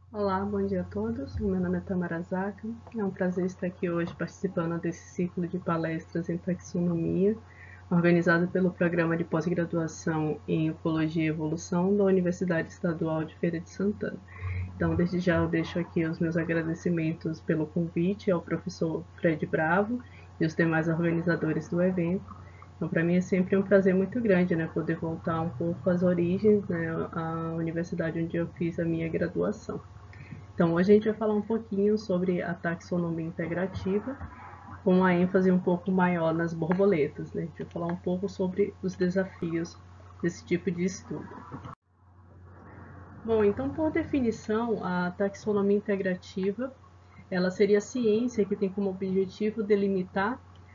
Olá, bom dia a todos. Meu nome é Tamara Zaka. É um prazer estar aqui hoje participando desse ciclo de palestras em taxonomia, organizado pelo Programa de Pós-Graduação em Ecologia e Evolução da Universidade Estadual de Feira de Santana. Então, desde já eu deixo aqui os meus agradecimentos pelo convite ao professor Fred Bravo e os demais organizadores do evento. Então, para mim é sempre um prazer muito grande, né, poder voltar um pouco às origens, né, à universidade onde eu fiz a minha graduação. Então, hoje a gente vai falar um pouquinho sobre a taxonomia integrativa, com uma ênfase um pouco maior nas borboletas, né? A gente vai falar um pouco sobre os desafios desse tipo de estudo. Bom, então, por definição, a taxonomia integrativa, ela seria a ciência que tem como objetivo delimitar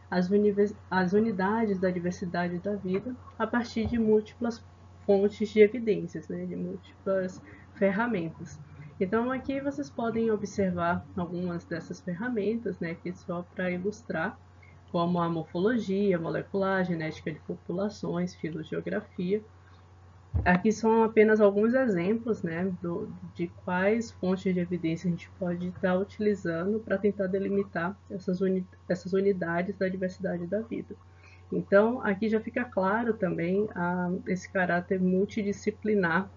as unidades da diversidade da vida a partir de múltiplas fontes de evidências, né, de múltiplas ferramentas. Então, aqui vocês podem observar algumas dessas ferramentas, né, aqui só para ilustrar, como a morfologia molecular, genética de populações, filogeografia. Aqui são apenas alguns exemplos, né, de quais fontes de evidência a gente pode estar utilizando para tentar delimitar essas unidades da diversidade da vida. Então, aqui já fica claro também esse caráter multidisciplinar,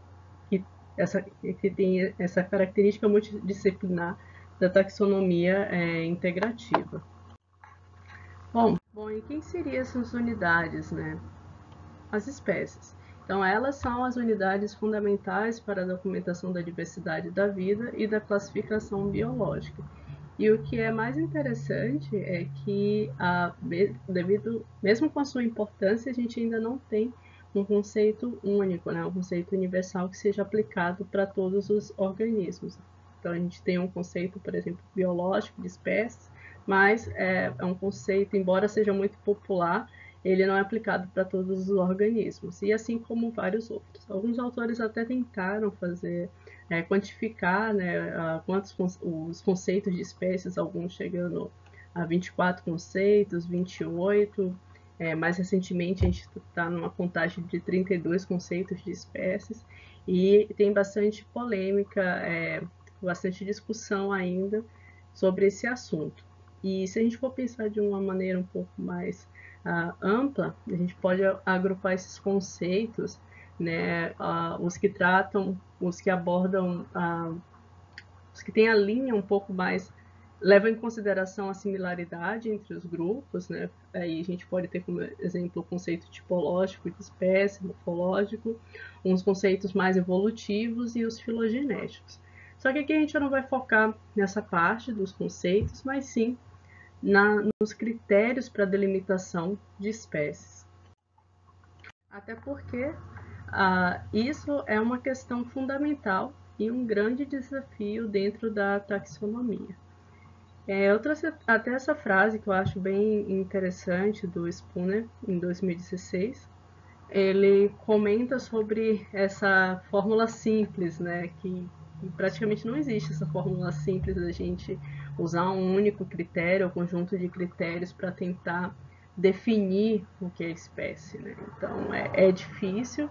que tem essa característica multidisciplinar da taxonomia integrativa. Bom, e quem seriam essas unidades, né? As espécies. Então, elas são as unidades fundamentais para a documentação da diversidade da vida e da classificação biológica. E o que é mais interessante é que, mesmo com a sua importância, a gente ainda não tem um conceito único, né? Um conceito universal que seja aplicado para todos os organismos. Então, a gente tem um conceito, por exemplo, biológico de espécies, mas é um conceito, embora seja muito popular, ele não é aplicado para todos os organismos, e assim como vários outros. Alguns autores até tentaram quantificar, né, quantos os conceitos de espécies, alguns chegando a 24 conceitos, 28. Mais recentemente, a gente está numa contagem de 32 conceitos de espécies, e tem bastante polêmica, bastante discussão ainda sobre esse assunto. E se a gente for pensar de uma maneira um pouco mais ampla, a gente pode agrupar esses conceitos, né, os que tratam, os que abordam, os que têm a linha um pouco mais, levam em consideração a similaridade entre os grupos, né? Aí a gente pode ter como exemplo o conceito tipológico de espécie, morfológico, uns conceitos mais evolutivos e os filogenéticos. Só que aqui a gente não vai focar nessa parte dos conceitos, mas sim nos critérios para delimitação de espécies. Até porque isso é uma questão fundamental e um grande desafio dentro da taxonomia. Eu trouxe até essa frase que eu acho bem interessante do Spooner, em 2016. Ele comenta sobre essa fórmula simples, né, que praticamente não existe essa fórmula simples da gente usar um único critério ou conjunto de critérios para tentar definir o que é espécie, né? Então é difícil,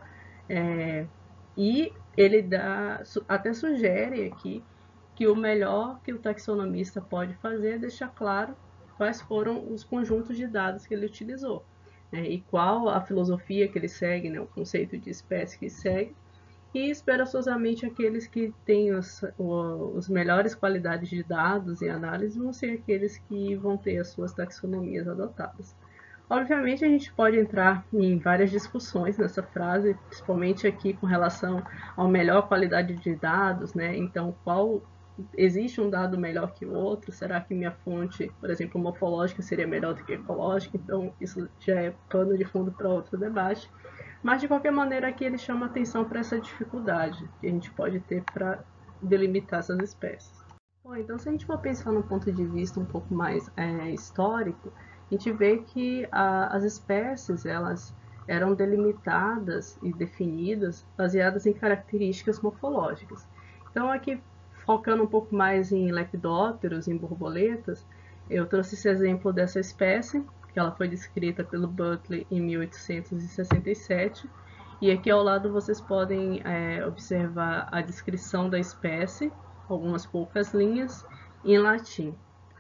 e ele até sugere aqui que o melhor que o taxonomista pode fazer é deixar claro quais foram os conjuntos de dados que ele utilizou, né, e qual a filosofia que ele segue, né, o conceito de espécie que segue, e esperançosamente aqueles que têm os melhores qualidades de dados e análise vão ser aqueles que vão ter as suas taxonomias adotadas. Obviamente, a gente pode entrar em várias discussões nessa frase, principalmente aqui com relação à melhor qualidade de dados, né? Então, qual existe um dado melhor que o outro? Será que minha fonte, por exemplo, morfológica seria melhor do que ecológica? Então, isso já é pano de fundo para outro debate. Mas, de qualquer maneira, aqui ele chama atenção para essa dificuldade que a gente pode ter para delimitar essas espécies. Bom, então, se a gente for pensar num ponto de vista um pouco mais histórico, a gente vê que as espécies elas eram delimitadas e definidas baseadas em características morfológicas. Então, aqui focando um pouco mais em lepidópteros, em borboletas, eu trouxe esse exemplo dessa espécie, que ela foi descrita pelo Butler em 1867. E aqui ao lado vocês podem observar a descrição da espécie algumas poucas linhas em latim.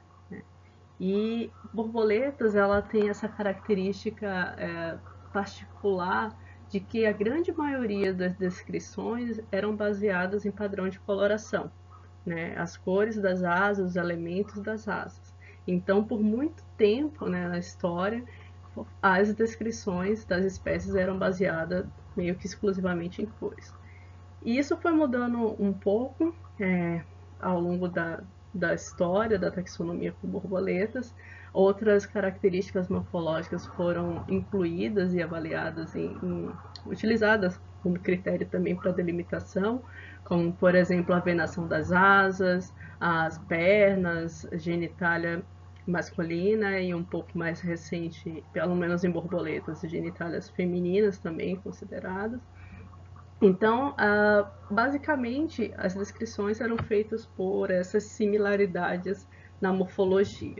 E borboletas, ela tem essa característica particular de que a grande maioria das descrições eram baseadas em padrão de coloração, né? As cores das asas, os elementos das asas. Então, por muito tempo, né, na história, as descrições das espécies eram baseadas meio que exclusivamente em cores. E isso foi mudando um pouco ao longo da história da taxonomia com borboletas. Outras características morfológicas foram incluídas e avaliadas utilizadas como critério também para delimitação, como, por exemplo, a venação das asas, as pernas, genitália masculina e um pouco mais recente, pelo menos em borboletas, genitálias femininas também consideradas. Então, basicamente, as descrições eram feitas por essas similaridades na morfologia.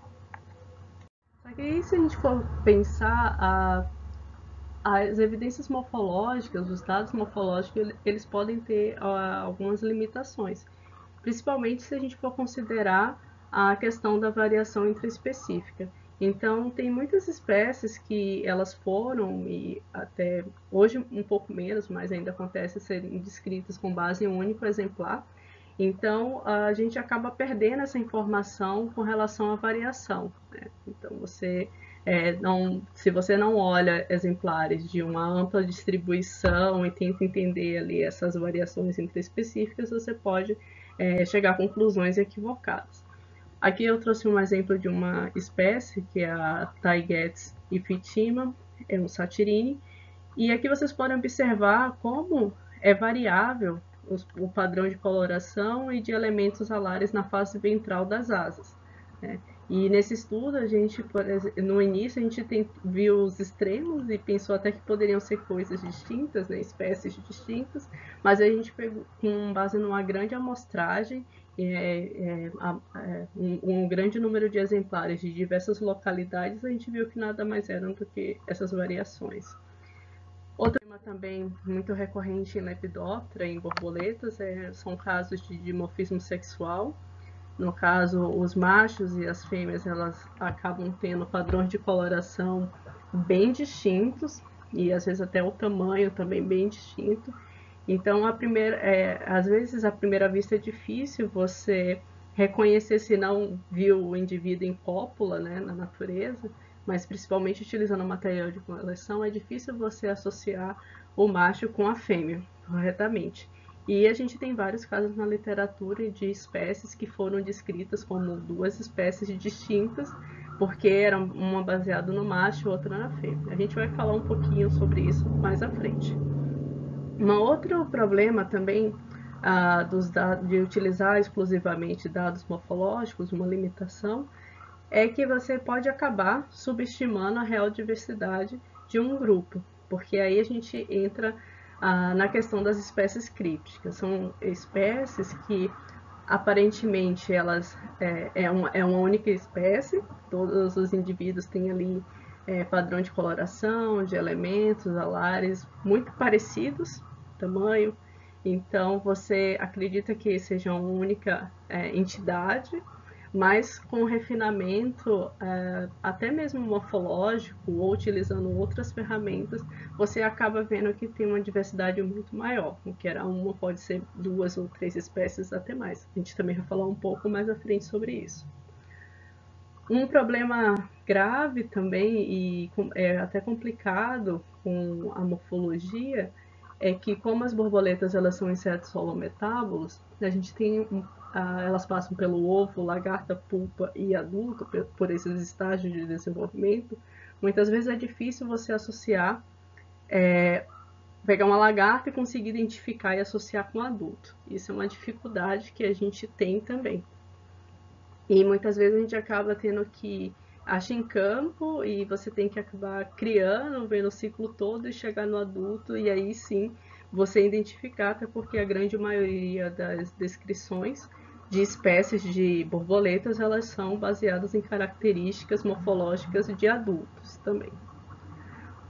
Só que aí, se a gente for pensar, as evidências morfológicas, os dados morfológicos, eles podem ter algumas limitações, principalmente se a gente for considerar a questão da variação intraespecífica. Então, tem muitas espécies que elas foram, e até hoje um pouco menos, mas ainda acontece serem descritas com base em um único exemplar. Então, a gente acaba perdendo essa informação com relação à variação, né? Então, se você não olha exemplares de uma ampla distribuição e tenta entender ali essas variações intraespecíficas, você pode chegar a conclusões equivocadas. Aqui eu trouxe um exemplo de uma espécie, que é a Taygetus iphytima, é um satirine, e aqui vocês podem observar como é variável o padrão de coloração e de elementos alares na face ventral das asas, né? E nesse estudo, a gente, no início, a gente viu os extremos e pensou até que poderiam ser coisas distintas, né, espécies distintas, mas a gente pegou, com base numa grande amostragem, um grande número de exemplares de diversas localidades, a gente viu que nada mais eram do que essas variações. Outro tema também muito recorrente em Lepidoptera, em borboletas, são casos de dimorfismo sexual. No caso, os machos e as fêmeas, elas acabam tendo padrões de coloração bem distintos e às vezes até o tamanho também bem distinto. Então, às vezes, à primeira vista é difícil você reconhecer se não viu o indivíduo em cópula, né, na natureza, mas principalmente utilizando o material de coleção, é difícil você associar o macho com a fêmea corretamente. E a gente tem vários casos na literatura de espécies que foram descritas como duas espécies distintas, porque eram uma baseada no macho e outra na fêmea. A gente vai falar um pouquinho sobre isso mais à frente. Um outro problema também de utilizar exclusivamente dados morfológicos, uma limitação, é que você pode acabar subestimando a real diversidade de um grupo, porque aí a gente entra na questão das espécies crípticas. São espécies que aparentemente elas é uma única espécie, todos os indivíduos têm ali padrão de coloração, de elementos, alares muito parecidos, tamanho, então você acredita que seja uma única entidade, mas com refinamento, até mesmo morfológico, ou utilizando outras ferramentas, você acaba vendo que tem uma diversidade muito maior, o que era uma pode ser 2 ou 3 espécies, até mais. A gente também vai falar um pouco mais à frente sobre isso. Um problema grave também, e até complicado com a morfologia, é que como as borboletas elas são insetos holometábolos, a gente tem elas passam pelo ovo, lagarta, pupa e adulto, por esses estágios de desenvolvimento. Muitas vezes é difícil você associar, pegar uma lagarta e conseguir identificar e associar com um adulto. Isso é uma dificuldade que a gente tem também. E muitas vezes a gente acaba tendo que achar em campo e você tem que acabar criando, vendo o ciclo todo e chegar no adulto e aí sim você identificar, até porque a grande maioria das descrições de espécies de borboletas elas são baseadas em características morfológicas de adultos também.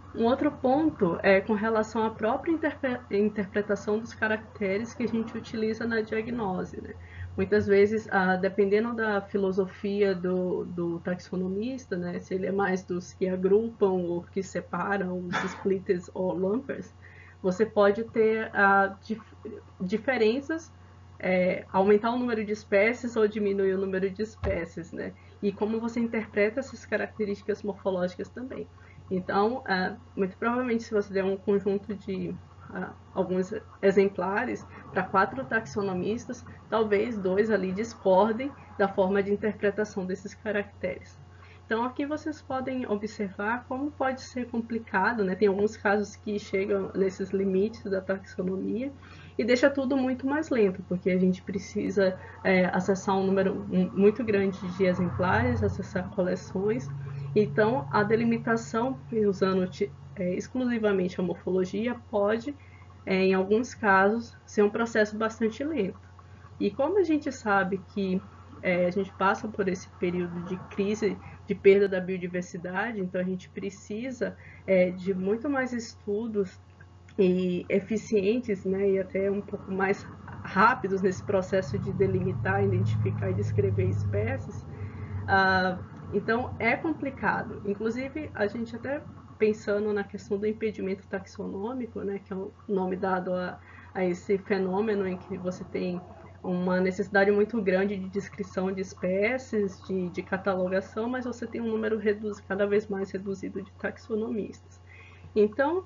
Um outro ponto é com relação à própria interpretação dos caracteres que a gente utiliza na diagnose, né? Muitas vezes, dependendo da filosofia do taxonomista, né, se ele é mais dos que agrupam ou que separam, os splitters ou lumpers, você pode ter diferenças, aumentar o número de espécies ou diminuir o número de espécies, né? E como você interpreta essas características morfológicas também. Então, muito provavelmente, se você der um conjunto de alguns exemplares para 4 taxonomistas, talvez 2 ali discordem da forma de interpretação desses caracteres. Então, aqui vocês podem observar como pode ser complicado, né? Tem alguns casos que chegam nesses limites da taxonomia e deixa tudo muito mais lento, porque a gente precisa acessar um número muito grande de exemplares, acessar coleções. Então, a delimitação, usando exclusivamente a morfologia, pode, em alguns casos, ser um processo bastante lento. E como a gente sabe que a gente passa por esse período de crise, de perda da biodiversidade, então a gente precisa de muito mais estudos e eficientes, né, e até um pouco mais rápidos nesse processo de delimitar, identificar e descrever espécies. Então é complicado. Inclusive, a gente até pensando na questão do impedimento taxonômico, né, que é o nome dado a esse fenômeno em que você tem uma necessidade muito grande de descrição de espécies, de catalogação, mas você tem um número cada vez mais reduzido de taxonomistas. Então,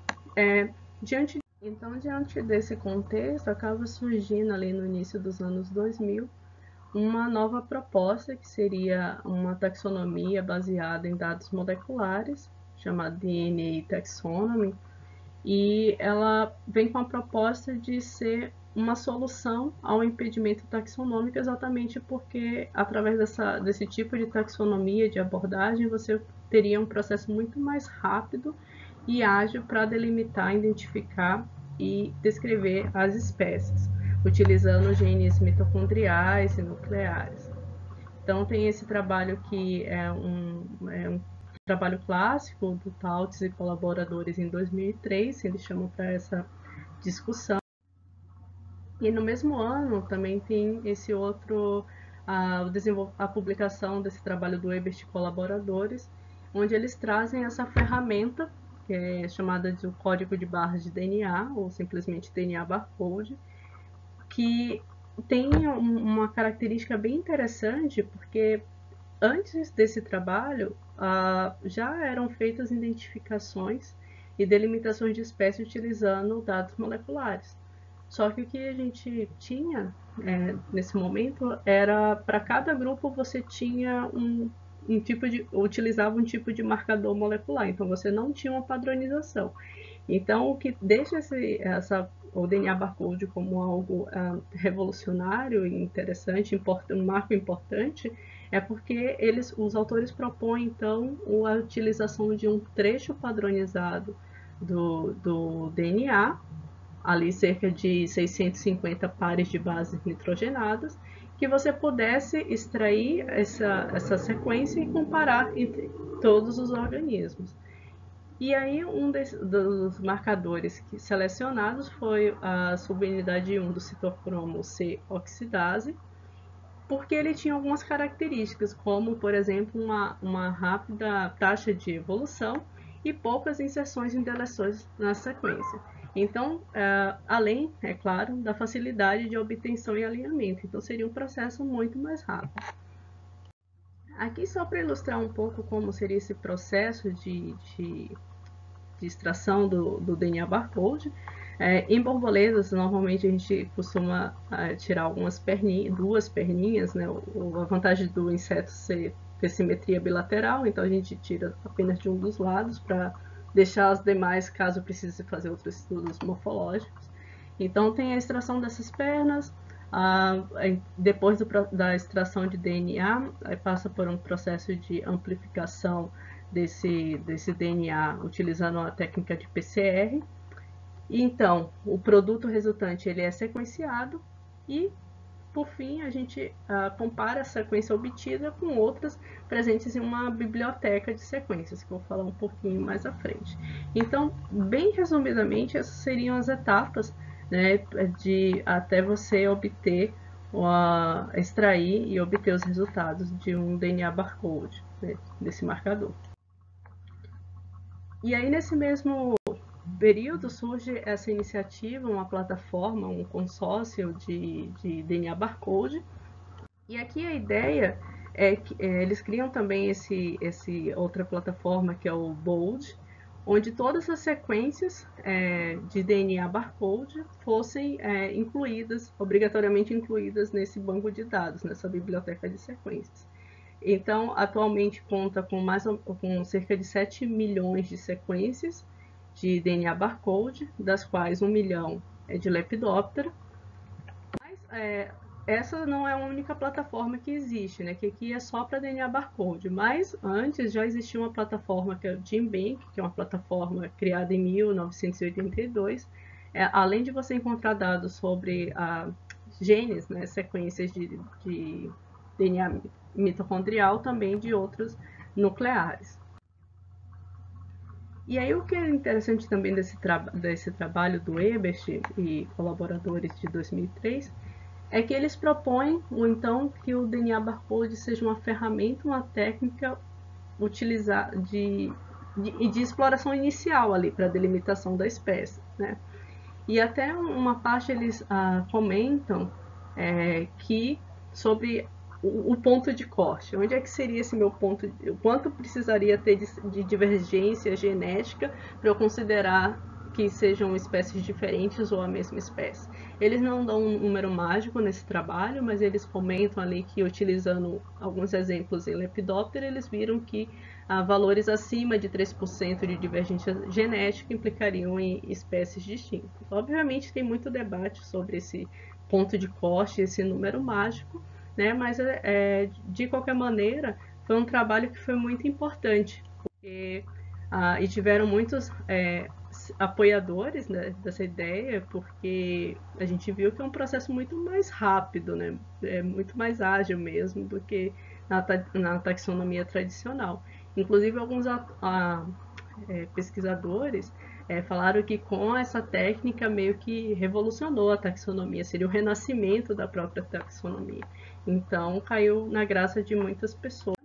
diante desse contexto, acaba surgindo ali no início dos anos 2000 uma nova proposta, que seria uma taxonomia baseada em dados moleculares, chamada DNA Taxonomy, e ela vem com a proposta de ser uma solução ao impedimento taxonômico, exatamente porque, através desse tipo de taxonomia, de abordagem, você teria um processo muito mais rápido e ágil para delimitar, identificar e descrever as espécies, utilizando genes mitocondriais e nucleares. Então, tem esse trabalho que é um trabalho clássico do Tautz e colaboradores em 2003, eles chamam para essa discussão. E no mesmo ano também tem esse outro, a publicação desse trabalho do Ebert e colaboradores, onde eles trazem essa ferramenta, que é chamada de código de barras de DNA, ou simplesmente DNA Barcode, que tem uma característica bem interessante, porque antes desse trabalho já eram feitas identificações e delimitações de espécies utilizando dados moleculares. Só que o que a gente tinha nesse momento era, para cada grupo você tinha utilizava um tipo de marcador molecular, então você não tinha uma padronização. Então, o que deixa o DNA Barcode como algo revolucionário e interessante, um marco importante, é porque os autores propõem, então, a utilização de um trecho padronizado do DNA, ali cerca de 650 pares de bases nitrogenadas, que você pudesse extrair essa sequência e comparar entre todos os organismos. E aí, dos marcadores selecionados foi a subunidade 1 do citocromo C oxidase, porque ele tinha algumas características, como, por exemplo, uma rápida taxa de evolução e poucas inserções e deleções na sequência. Então, além, é claro, da facilidade de obtenção e alinhamento. Então, seria um processo muito mais rápido. Aqui, só para ilustrar um pouco como seria esse processo de extração do DNA barcode. Em borboletas, normalmente a gente costuma tirar duas perninhas, né? A vantagem do inseto ter simetria bilateral, então a gente tira apenas de um dos lados para deixar as demais, caso precise fazer outros estudos morfológicos. Então tem a extração dessas pernas, depois da extração de DNA, passa por um processo de amplificação desse DNA utilizando a técnica de PCR. E então, o produto resultante ele é sequenciado e por fim, a gente compara a sequência obtida com outras presentes em uma biblioteca de sequências, que eu vou falar um pouquinho mais à frente. Então, bem resumidamente, essas seriam as etapas, né, até você obter, extrair e obter os resultados de um DNA barcode, né, desse marcador. E aí, nesse mesmo período, surge essa iniciativa, uma plataforma, um consórcio de DNA barcode. E aqui a ideia é que eles criam também esse outra plataforma que é o BOLD, onde todas as sequências de DNA barcode fossem obrigatoriamente incluídas nesse banco de dados, nessa biblioteca de sequências. Então, atualmente conta com cerca de 7 milhões de sequências de DNA barcode, das quais 1 milhão é de Lepidoptera. Mas essa não é a única plataforma que existe, né? Que aqui é só para DNA barcode. Mas antes já existia uma plataforma que é o GenBank, que é uma plataforma criada em 1982. Além de você encontrar dados sobre genes, né, sequências de DNA mitocondrial, também de outros nucleares. E aí o que é interessante também desse trabalho do Ebert e colaboradores de 2003 é que eles propõem, então, que o DNA barcode seja uma ferramenta, uma técnica de exploração inicial ali para a delimitação da espécie, né? E até uma parte eles comentam que sobre o ponto de corte. Onde é que seria esse meu ponto? Quanto precisaria ter de divergência genética para eu considerar que sejam espécies diferentes ou a mesma espécie? Eles não dão um número mágico nesse trabalho, mas eles comentam ali que, utilizando alguns exemplos em Lepidoptera, eles viram que valores acima de 3% de divergência genética implicariam em espécies distintas. Obviamente tem muito debate sobre esse ponto de corte, esse número mágico, né? Mas de qualquer maneira foi um trabalho que foi muito importante, porque e tiveram muitos apoiadores, né, dessa ideia, porque a gente viu que é um processo muito mais rápido, né? Muito mais ágil mesmo do que na taxonomia tradicional. Inclusive alguns pesquisadores falaram que com essa técnica meio que revolucionou a taxonomia, seria o renascimento da própria taxonomia. Então caiu na graça de muitas pessoas.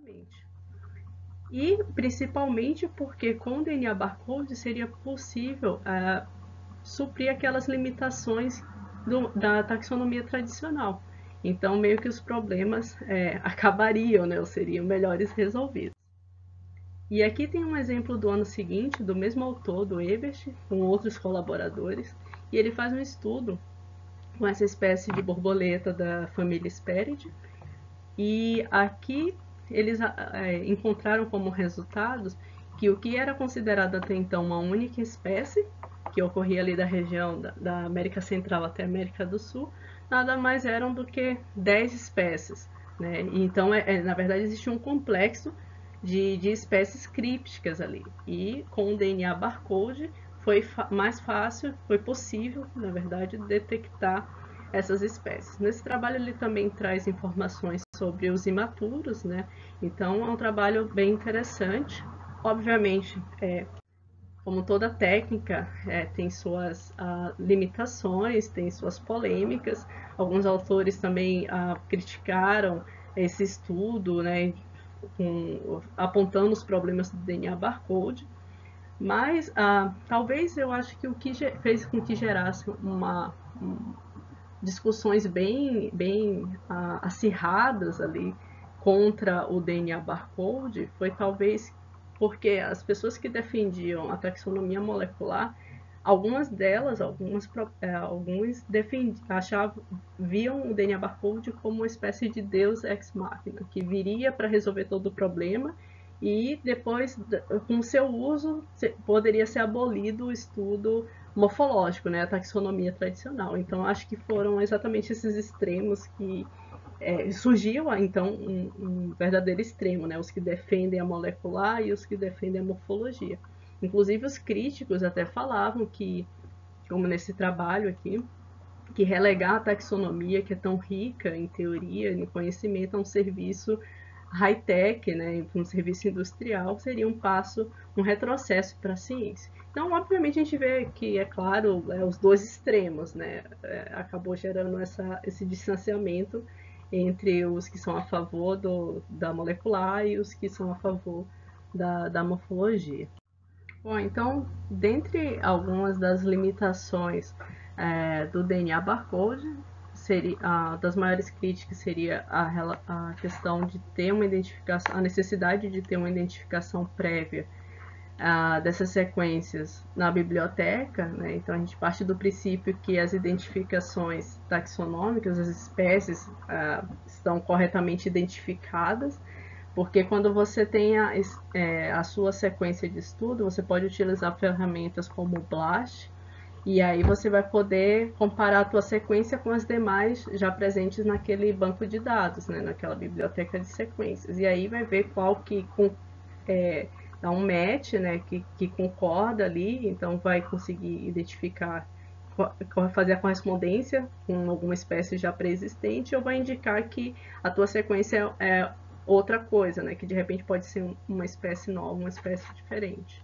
E principalmente porque com o DNA barcode seria possível suprir aquelas limitações da taxonomia tradicional. Então meio que os problemas acabariam, né, ou seriam melhores resolvidos. E aqui tem um exemplo do ano seguinte, do mesmo autor, do Ebert, com outros colaboradores, e ele faz um estudo com essa espécie de borboleta da família Hesperidae, e aqui eles encontraram como resultados que o que era considerado até então uma única espécie, que ocorria ali da região da América Central até a América do Sul, nada mais eram do que 10 espécies, né? Então, na verdade, existe um complexo de espécies crípticas ali. E com o DNA barcode foi mais fácil, foi possível, na verdade, detectar essas espécies. Nesse trabalho ele também traz informações sobre os imaturos, né? Então é um trabalho bem interessante. Obviamente, como toda técnica, tem suas limitações, tem suas polêmicas. Alguns autores também criticaram esse estudo, né, apontando os problemas do DNA barcode. Mas talvez eu acho que o que fez com que gerasse discussões bem acirradas ali contra o DNA barcode foi talvez porque as pessoas que defendiam a taxonomia molecular, alguns viam o DNA barcode como uma espécie de deus ex machina, que viria para resolver todo o problema e depois, com seu uso, poderia ser abolido o estudo morfológico, né, a taxonomia tradicional. Então, acho que foram exatamente esses extremos que surgiu, então, um verdadeiro extremo, né, os que defendem a molecular e os que defendem a morfologia. Inclusive, os críticos até falavam que, como nesse trabalho aqui, que relegar a taxonomia, que é tão rica em teoria, em conhecimento, a um serviço high-tech, né, um serviço industrial, seria um passo, um retrocesso para a ciência. Então, obviamente, a gente vê que, é claro, os dois extremos, né, acabou gerando esse distanciamento entre os que são a favor da molecular e os que são a favor da morfologia. Bom, então, dentre algumas das limitações do DNA barcode, das maiores críticas seria a questão de ter uma identificação, a necessidade de ter uma identificação prévia dessas sequências na biblioteca, né? Então a gente parte do princípio que as identificações taxonômicas, as espécies estão corretamente identificadas, porque quando você tem a sua sequência de estudo, você pode utilizar ferramentas como o BLAST, e aí você vai poder comparar a tua sequência com as demais já presentes naquele banco de dados, né, naquela biblioteca de sequências. E aí vai ver qual que dá um match, né, que concorda ali, então vai conseguir identificar, fazer a correspondência com alguma espécie já pré-existente, ou vai indicar que a tua sequência é outra coisa, né, que de repente pode ser uma espécie nova, uma espécie diferente.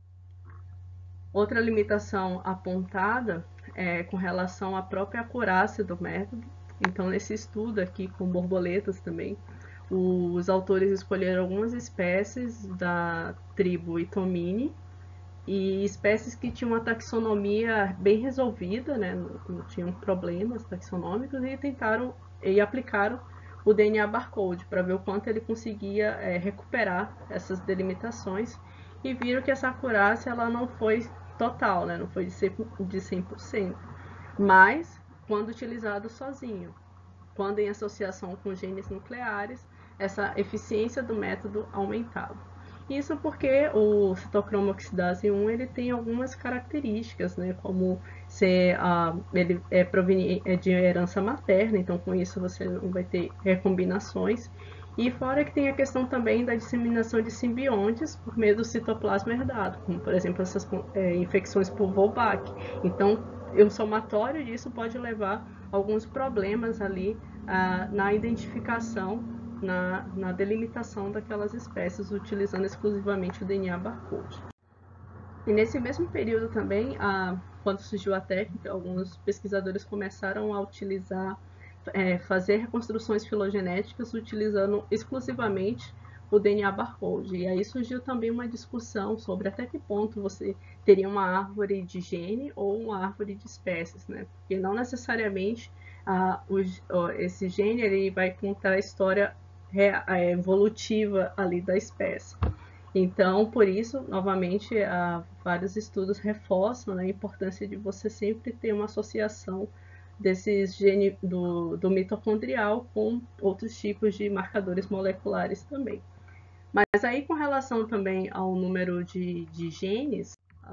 Outra limitação apontada é com relação à própria acurácia do método. Então, nesse estudo aqui com borboletas também, os autores escolheram algumas espécies da tribo Itomini e espécies que tinham uma taxonomia bem resolvida, né? Não tinham problemas taxonômicos, e aplicaram o DNA barcode para ver o quanto ele conseguia recuperar essas delimitações, e viram que essa acurácia ela não foi total, né? Não foi de 100%, mas quando utilizado sozinho. Quando em associação com genes nucleares, essa eficiência do método aumentava. Isso porque o citocromo oxidase 1 ele tem algumas características, né, como ele é de herança materna, então com isso você não vai ter recombinações. E fora que tem a questão também da disseminação de simbiontes por meio do citoplasma herdado, como por exemplo essas infecções por Wolbach. Então, o somatório disso pode levar a alguns problemas ali na identificação, na delimitação daquelas espécies, utilizando exclusivamente o DNA barcode. E nesse mesmo período também, quando surgiu a técnica, alguns pesquisadores começaram a utilizar, fazer reconstruções filogenéticas utilizando exclusivamente o DNA barcode. E aí surgiu também uma discussão sobre até que ponto você teria uma árvore de gene ou uma árvore de espécies, né? Porque não necessariamente esse gene ele vai contar a história evolutiva ali da espécie. Então, por isso, novamente, vários estudos reforçam, né, a importância de você sempre ter uma associação desses genes do mitocondrial com outros tipos de marcadores moleculares também. Mas aí, com relação também ao número de genes,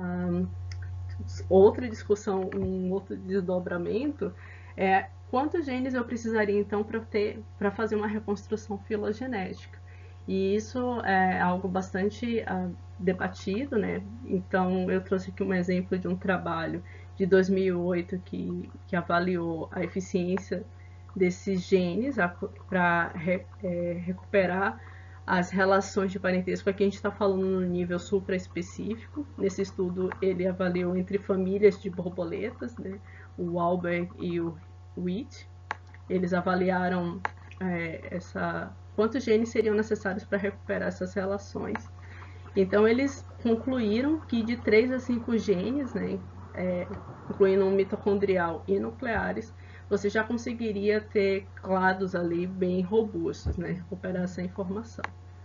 outra discussão, um outro desdobramento é quantos genes eu precisaria então para fazer uma reconstrução filogenética. E isso é algo bastante debatido, né? Então eu trouxe aqui um exemplo de um trabalho de 2008 que avaliou a eficiência desses genes para recuperar as relações de parentesco. Aqui a gente está falando no nível supraespecífico. Nesse estudo ele avaliou entre famílias de borboletas, né? O Albert e o Witt. Eles avaliaram quantos genes seriam necessários para recuperar essas relações. Então eles concluíram que de 3 a 5 genes, né, incluindo mitocondrial e nucleares, você já conseguiria ter clados ali bem robustos, né, recuperar essa informação.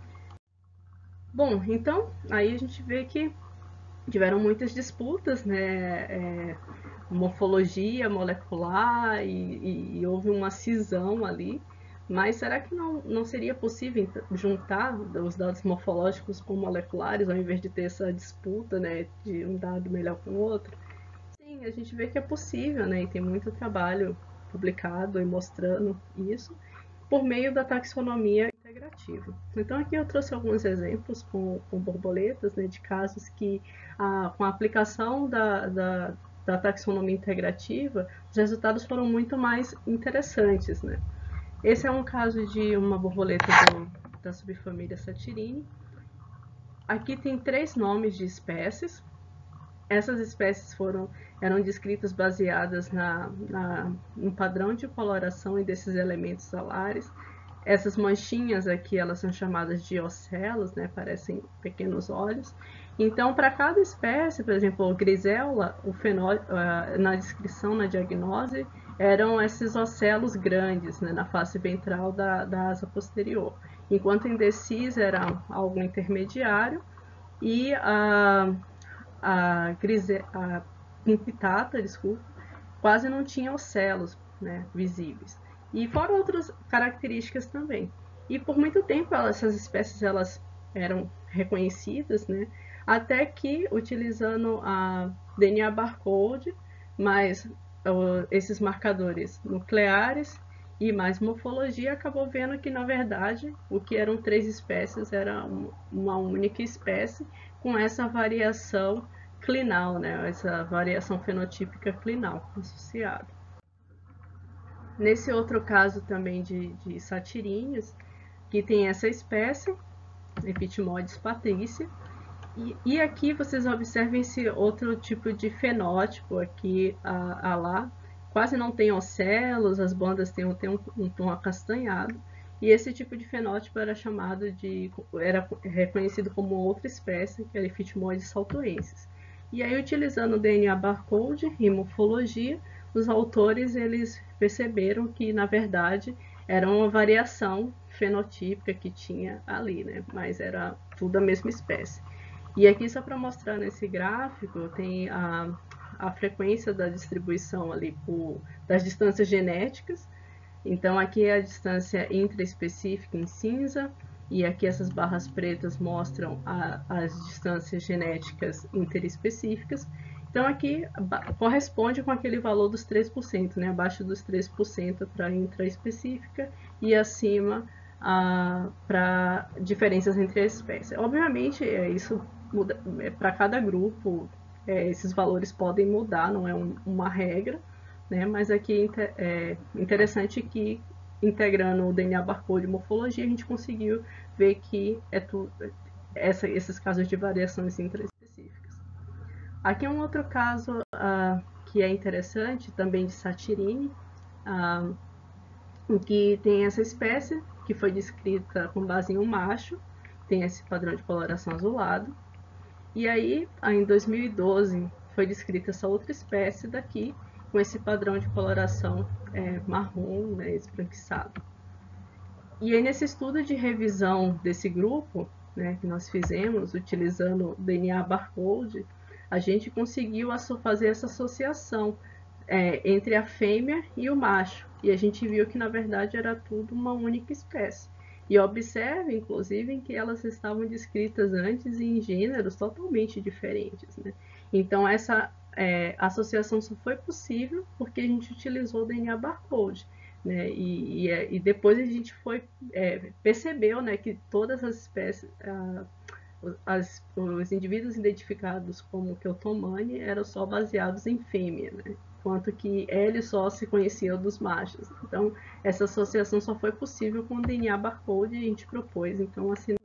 Bom, então aí a gente vê que tiveram muitas disputas, né, morfologia molecular e houve uma cisão ali. Mas será que não seria possível juntar os dados morfológicos com moleculares, ao invés de ter essa disputa, né, de um dado melhor com o outro? Sim, a gente vê que é possível, né, e tem muito trabalho publicado e mostrando isso por meio da taxonomia integrativa. Então aqui eu trouxe alguns exemplos com borboletas, né, de casos que com a aplicação da taxonomia integrativa, os resultados foram muito mais interessantes, né? Esse é um caso de uma borboleta da subfamília Satirine. Aqui tem 3 nomes de espécies. Essas espécies eram descritas baseadas no padrão de coloração e desses elementos solares. Essas manchinhas aqui, elas são chamadas de ocelos, né? Parecem pequenos olhos. Então, para cada espécie, por exemplo, o grisela, na descrição, na diagnose, eram esses ocelos grandes, né? Na face ventral da asa posterior. Enquanto indecisa era algo intermediário e a pimpitata, desculpa, quase não tinha ocelos, né, visíveis. E fora outras características também. E por muito tempo essas espécies elas eram reconhecidas, né, até que utilizando a DNA barcode, mais esses marcadores nucleares e mais morfologia, acabou vendo que na verdade o que eram 3 espécies era uma única espécie com essa variação clinal, né? Essa variação fenotípica clinal associada. Nesse outro caso também de satirínhos, que tem essa espécie, Epitimoides patrícia, e aqui vocês observem esse outro tipo de fenótipo aqui, lá, quase não tem ocelos, as bandas têm um tom acastanhado, e esse tipo de fenótipo era reconhecido como outra espécie, que era Epitimoides saltoensis. E aí, utilizando o DNA barcode e morfologia, os autores eles perceberam que, na verdade, era uma variação fenotípica que tinha ali, né? Mas era tudo a mesma espécie. E aqui, só para mostrar nesse gráfico, tem a frequência da distribuição ali das distâncias genéticas. Então, aqui é a distância intraespecífica em cinza, e aqui essas barras pretas mostram as distâncias genéticas interespecíficas. Então, aqui corresponde com aquele valor dos 3%, né? Abaixo dos 3% para intraespecífica e acima para diferenças entre as espécies. Obviamente, isso muda para cada grupo, esses valores podem mudar, não é uma regra, né? Mas aqui é interessante que, integrando o DNA barcode e morfologia, a gente conseguiu ver que esses casos de variações intraespecíficas. Aqui é um outro caso que é interessante, também de Satirine, em que tem essa espécie que foi descrita com base em um macho, tem esse padrão de coloração azulado. E aí, em 2012, foi descrita essa outra espécie daqui, com esse padrão de coloração marrom, né, esbranquiçado. E aí, nesse estudo de revisão desse grupo, né, que nós fizemos utilizando o DNA barcode, a gente conseguiu fazer essa associação entre a fêmea e o macho. E a gente viu que, na verdade, era tudo uma única espécie. E observe, inclusive, que elas estavam descritas antes em gêneros totalmente diferentes, né? Então, essa associação só foi possível porque a gente utilizou o DNA barcode, né? E depois a gente percebeu, né, que todas as espécies, os indivíduos identificados como Keutomani eram só baseados em fêmea, né? Enquanto que eles só se conheciam dos machos. Então, essa associação só foi possível com o DNA barcode e a gente propôs, então, a sinomia.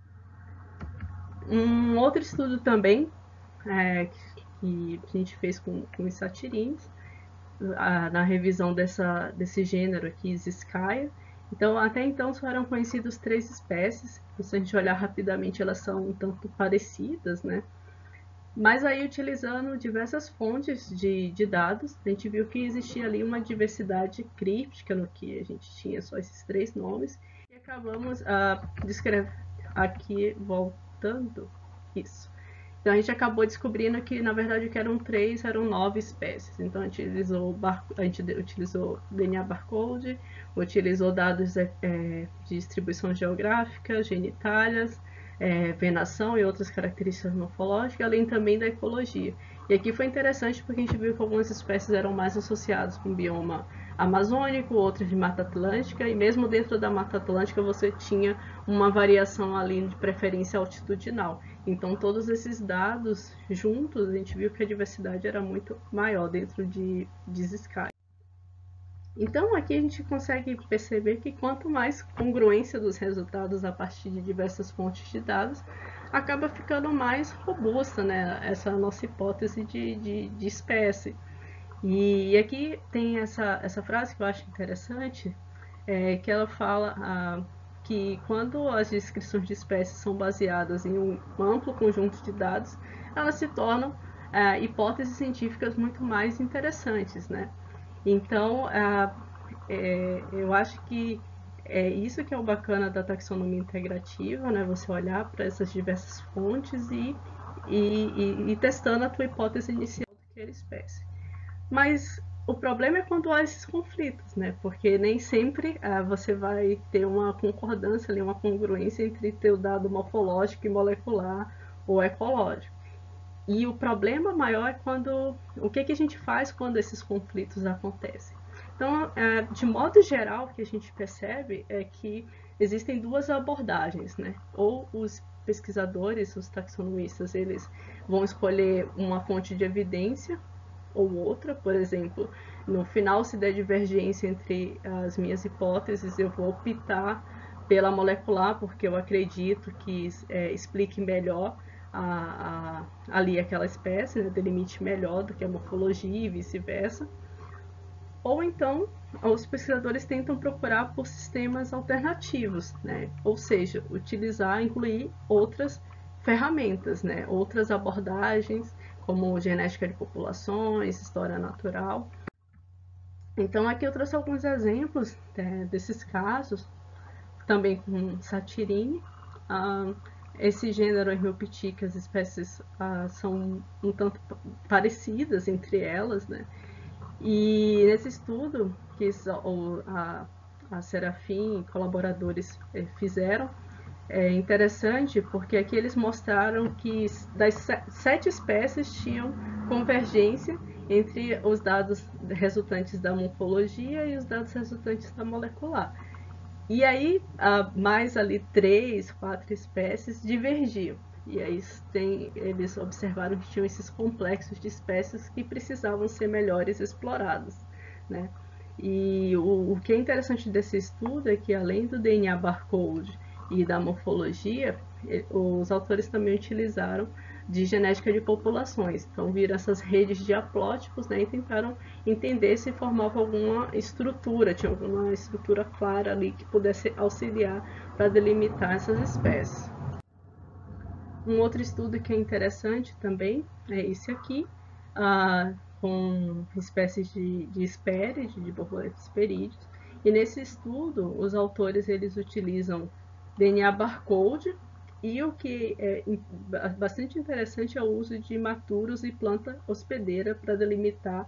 Um outro estudo também que a gente fez com os satirines, na revisão desse gênero aqui, Ziskaya. Então, até então, só eram conhecidas 3 espécies. Se a gente olhar rapidamente, elas são um tanto parecidas, né? Mas aí, utilizando diversas fontes de dados, a gente viu que existia ali uma diversidade críptica no que a gente tinha só esses 3 nomes. E acabamos descrevendo aqui, voltando, isso. Então, a gente acabou descobrindo que, na verdade, o que eram 3 eram 9 espécies. Então, a gente utilizou DNA barcode, utilizou dados de distribuição geográfica, genitálias, venação e outras características morfológicas, além também da ecologia. E aqui foi interessante porque a gente viu que algumas espécies eram mais associadas com o bioma amazônico, outros de Mata Atlântica, e mesmo dentro da Mata Atlântica você tinha uma variação ali de preferência altitudinal. Então todos esses dados juntos, a gente viu que a diversidade era muito maior dentro de Sky. Então aqui a gente consegue perceber que quanto mais congruência dos resultados a partir de diversas fontes de dados, acaba ficando mais robusta, né, essa nossa hipótese de espécie. E aqui tem essa frase que eu acho interessante, que ela fala que quando as descrições de espécies são baseadas em um amplo conjunto de dados, elas se tornam hipóteses científicas muito mais interessantes, né? Então, eu acho que é isso que é o bacana da taxonomia integrativa, né? Você olhar para essas diversas fontes e testando a tua hipótese inicial daquela espécie. Mas o problema é quando há esses conflitos, né? Porque nem sempre você vai ter uma concordância, ali, uma congruência entre teu dado morfológico e molecular ou ecológico. E o problema maior é quando o que a gente faz quando esses conflitos acontecem. Então, de modo geral, o que a gente percebe é que existem duas abordagens, né? Ou os pesquisadores, os taxonomistas, eles vão escolher uma fonte de evidência ou outra, por exemplo, no final, se der divergência entre as minhas hipóteses, eu vou optar pela molecular, porque eu acredito que explique melhor ali aquela espécie, né, delimite melhor do que a morfologia e vice-versa. Ou então, os pesquisadores tentam procurar por sistemas alternativos, né? Ou seja, incluir outras ferramentas, né? Outras abordagens, como genética de populações, história natural. Então, aqui eu trouxe alguns exemplos desses casos, também com Satirine. Esse gênero Hermiopetica, as espécies são um tanto parecidas entre elas, né? E nesse estudo que a Serafim e colaboradores fizeram, é interessante porque aqui eles mostraram que das 7 espécies tinham convergência entre os dados resultantes da morfologia e os dados resultantes da molecular. E aí, mais ali 3, 4 espécies divergiam. E aí eles observaram que tinham esses complexos de espécies que precisavam ser melhores explorados, né? E o que é interessante desse estudo é que, além do DNA barcode e da morfologia, os autores também utilizaram de genética de populações. Então, viram essas redes de haplótipos, né, e tentaram entender se formava alguma estrutura, tinha alguma estrutura clara ali que pudesse auxiliar para delimitar essas espécies. Um outro estudo que é interessante também é esse aqui, com espécies de Hesperides, de borboletas hesperídeos. E nesse estudo, os autores eles utilizam DNA barcode e o que é bastante interessante é o uso de maturos e planta hospedeira para delimitar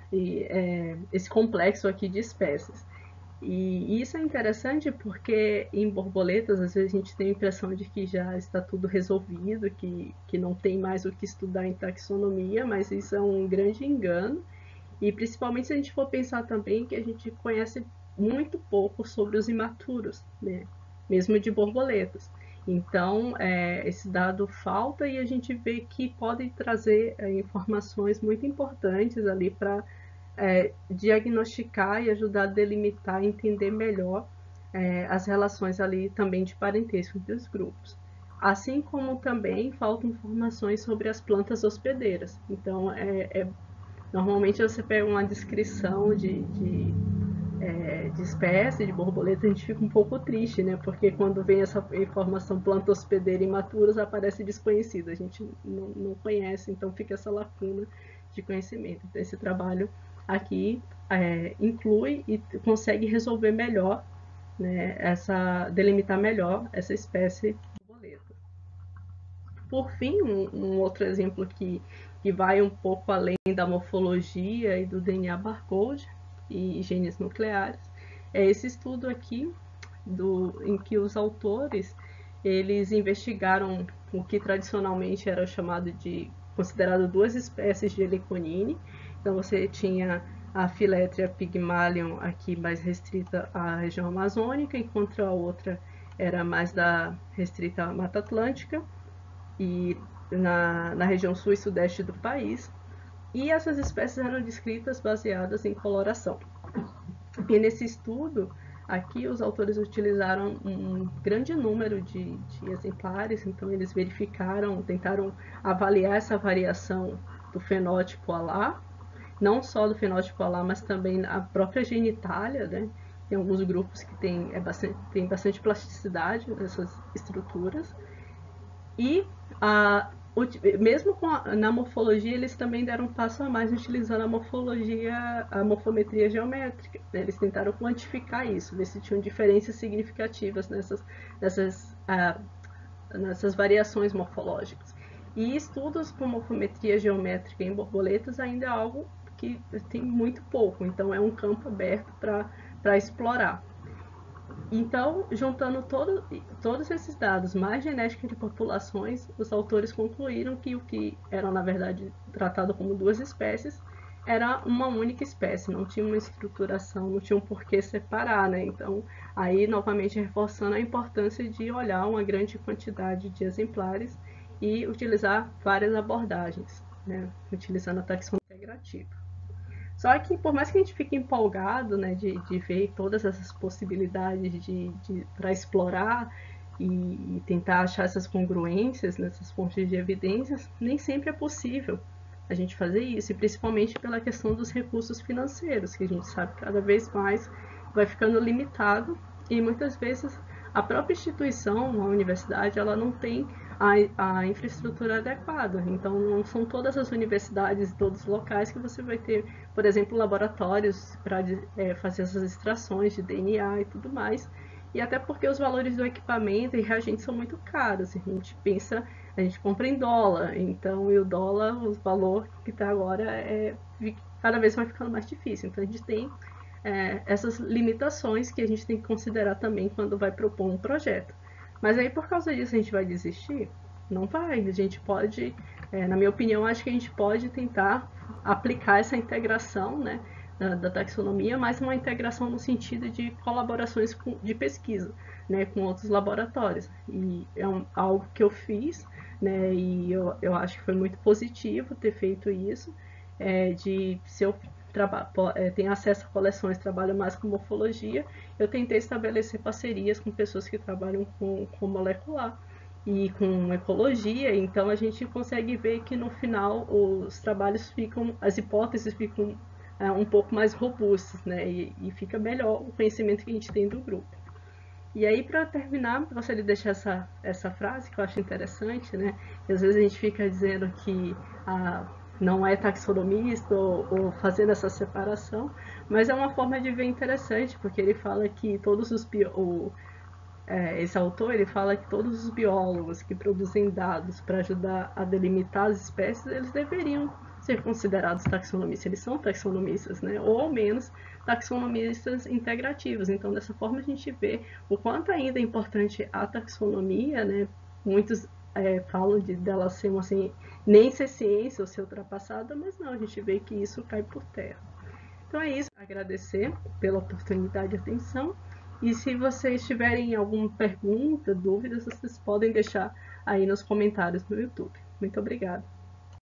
esse complexo aqui de espécies. E isso é interessante porque em borboletas, às vezes a gente tem a impressão de que já está tudo resolvido, que não tem mais o que estudar em taxonomia, mas isso é um grande engano. E principalmente se a gente for pensar também que a gente conhece muito pouco sobre os imaturos, né? Mesmo de borboletas. Então, esse dado falta e a gente vê que podem trazer informações muito importantes ali para diagnosticar e ajudar a delimitar e entender melhor as relações ali também de parentesco entre os grupos. Assim como também faltam informações sobre as plantas hospedeiras. Então, normalmente você pega uma descrição de espécie, de borboleta, a gente fica um pouco triste, né? Porque quando vem essa informação planta hospedeira imaturos, aparece desconhecida. A gente não conhece, então fica essa lacuna de conhecimento. Então, esse trabalho aqui inclui e consegue resolver melhor, né, delimitar melhor essa espécie de borboleta. Por fim, um outro exemplo que vai um pouco além da morfologia e do DNA barcode e genes nucleares, é esse estudo aqui em que os autores eles investigaram o que tradicionalmente era chamado considerado 2 espécies de heliconine. Então você tinha a Filetria pygmalion aqui mais restrita à região amazônica, enquanto a outra era mais restrita à Mata Atlântica e na região sul e sudeste do país. E essas espécies eram descritas baseadas em coloração. E nesse estudo, aqui os autores utilizaram um grande número de exemplares, então eles verificaram, tentaram avaliar essa variação do fenótipo alar, não só do fenótipo alar, mas também a própria genitália, né? Tem alguns grupos que tem bastante plasticidade nessas estruturas. E mesmo na morfologia, eles também deram um passo a mais utilizando a morfometria geométrica. Eles tentaram quantificar isso, ver se tinham diferenças significativas nessas variações morfológicas. E estudos com morfometria geométrica em borboletas ainda é algo que tem muito pouco, então é um campo aberto para explorar. Então, juntando todos esses dados, mais genética de populações, os autores concluíram que o que era, na verdade, tratado como duas espécies, era uma única espécie, não tinha uma estruturação, não tinha um porquê separar, né? Então, aí, novamente, reforçando a importância de olhar uma grande quantidade de exemplares e utilizar várias abordagens, né? Utilizando a taxonomia integrativa. Só que, por mais que a gente fique empolgado, né, de ver todas essas possibilidades para explorar e tentar achar essas congruências nessas fontes de evidências, nem sempre é possível a gente fazer isso, e principalmente pela questão dos recursos financeiros, que a gente sabe cada vez mais vai ficando limitado, e muitas vezes a própria instituição, a universidade, ela não tem a infraestrutura adequada. Então, não são todas as universidades e todos os locais que você vai ter, por exemplo, laboratórios para fazer essas extrações de DNA e tudo mais. E até porque os valores do equipamento e reagentes são muito caros. A gente compra em dólar, então, e o dólar, o valor que está agora, cada vez vai ficando mais difícil. Então, a gente tem essas limitações que a gente tem que considerar também quando vai propor um projeto. Mas aí, por causa disso, a gente vai desistir? Não vai. A gente pode, na minha opinião, acho que a gente pode tentar aplicar essa integração, né, da taxonomia, mas uma integração no sentido de colaborações de pesquisa, né, com outros laboratórios. E é algo que eu fiz, né, e eu acho que foi muito positivo ter feito isso, se eu tenho acesso a coleções, trabalho mais com morfologia, eu tentei estabelecer parcerias com pessoas que trabalham com molecular e com ecologia, então a gente consegue ver que no final os trabalhos as hipóteses ficam um pouco mais robustas, né? E fica melhor o conhecimento que a gente tem do grupo. E aí, para terminar, eu gostaria de deixar essa frase que eu acho interessante, né? E às vezes a gente fica dizendo que não é taxonomista ou fazendo essa separação, mas é uma forma de ver interessante, porque ele fala que esse autor ele fala que todos os biólogos que produzem dados para ajudar a delimitar as espécies, eles deveriam ser considerados taxonomistas. Eles são taxonomistas, né? Ou ao menos taxonomistas integrativos. Então, dessa forma, a gente vê o quanto ainda é importante a taxonomia, né? Muitos falam dela ser assim, nem ser ciência ou ser ultrapassada, mas não, a gente vê que isso cai por terra. Então é isso, agradecer pela oportunidade e atenção. E se vocês tiverem alguma pergunta, dúvidas, vocês podem deixar aí nos comentários no YouTube. Muito obrigada.